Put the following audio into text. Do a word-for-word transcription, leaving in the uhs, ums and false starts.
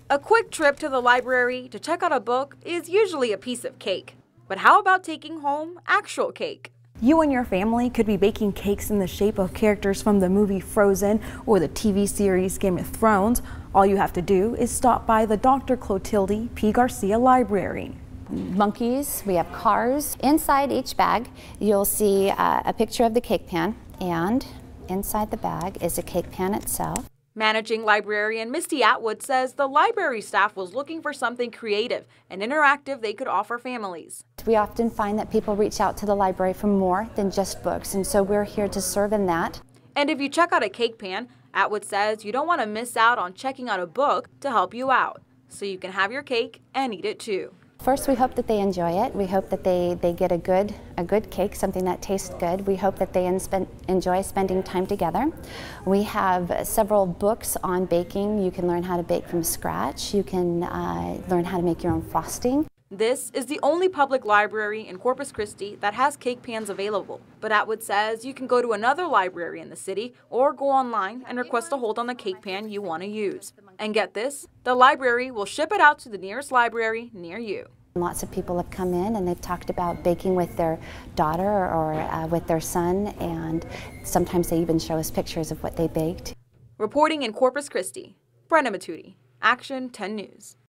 A quick trip to the library to check out a book is usually a piece of cake. But how about taking home actual cake? You and your family could be baking cakes in the shape of characters from the movie Frozen or the T V series Game of Thrones. All you have to do is stop by the Doctor Clotilde P. Garcia Library. Monkeys, we have cars. Inside each bag, you'll see uh, a picture of the cake pan, and inside the bag is a cake pan itself. Managing librarian Misty Atwood says the library staff was looking for something creative and interactive they could offer families. We often find that people reach out to the library for more than just books, and so we're here to serve in that. And if you check out a cake pan, Atwood says you don't want to miss out on checking out a book to help you out, so you can have your cake and eat it too. First, we hope that they enjoy it. We hope that they, they get a good, a good cake, something that tastes good. We hope that they enjoy spending time together. We have several books on baking. You can learn how to bake from scratch. You can uh, learn how to make your own frosting. This is the only public library in Corpus Christi that has cake pans available. But Atwood says you can go to another library in the city or go online and request a hold on the cake pan you want to use. And get this, the library will ship it out to the nearest library near you. Lots of people have come in and they've talked about baking with their daughter or uh, with their son, and sometimes they even show us pictures of what they baked. Reporting in Corpus Christi, Brenda Matudi, Action ten News.